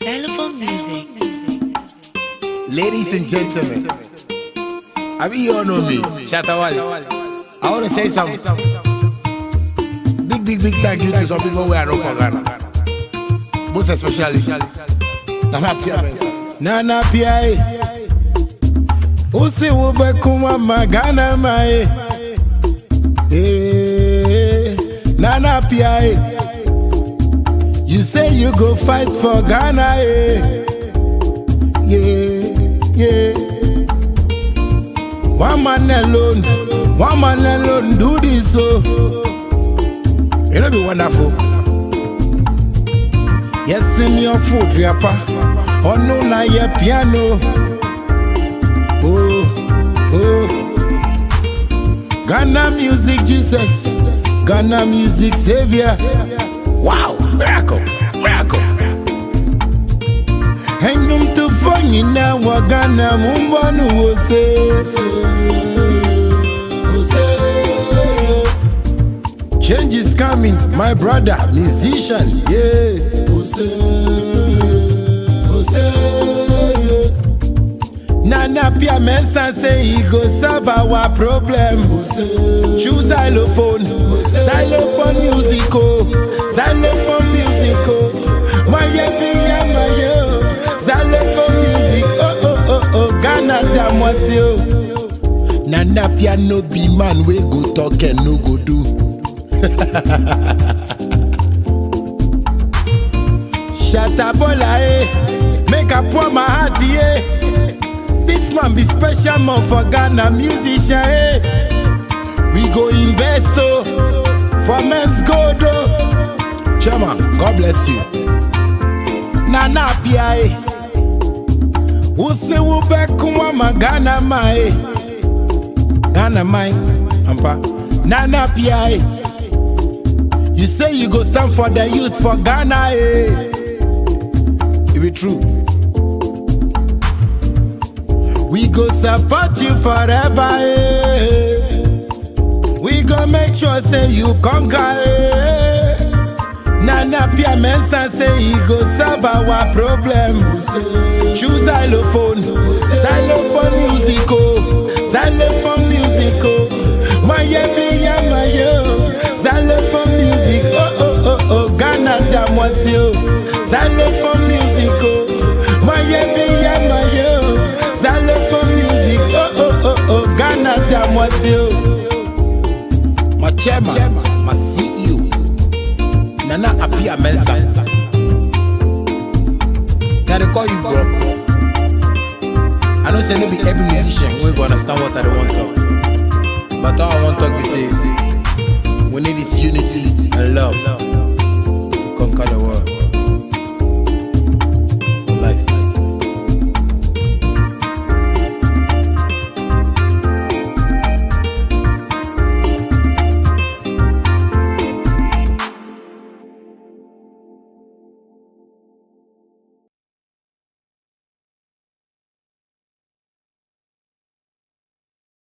Wale-Zylofon music. Ladies and gentlemen, I mean, you all know me, Shatta Wale. I want to say something. Big thank you to some people who are not from Ghana. Most especially Nana Pia. Nana Pia. Usi ube kuma magana mae. Nana Pia. You say you go fight for Ghana. Yeah. One man alone do this, so it'll be wonderful. Yes, in your foot, Riapa. Oh no, na your piano. Oh. Ghana music, Jesus. Ghana music, Savior. Wow, miracle. Hangum to funny now, Ghana Mumbanu will say. Change is coming, my brother, musician, yeah. Nana Pia Mensa say he go solve our problem. Choose Xylophone, Xylophone musical, Xylophone musical. My yo, Xylophone music, oh, Ghana damwasio. Nana Pia no be man, we go talk and no go do. Shatta Wale, make a pour my heart, yeah. This man be special man for Ghana musician, We go invest, for men's gold, Chairman, God bless you. Nana Pia, who say we back kuma Ghana mai, ampa. Nana Pia. You say you go stand for the youth for Ghana, It be true. We go support you forever, We go make sure say you conquer, Nana Pia Mensa say he go solve our problem. Choose Xylophone, Xylophone musical, Xylophone musical. My yo, Xylophone music, oh, Ghana damwasio. Xylophone music, oh, my yo, Xylophone music, oh, Ghana damwasio. My chairman, my CEO, Nana Pia Mensa. Gotta call you, bro. I don't say no be every musician we go understand what I want to talk. But all I want to talk is say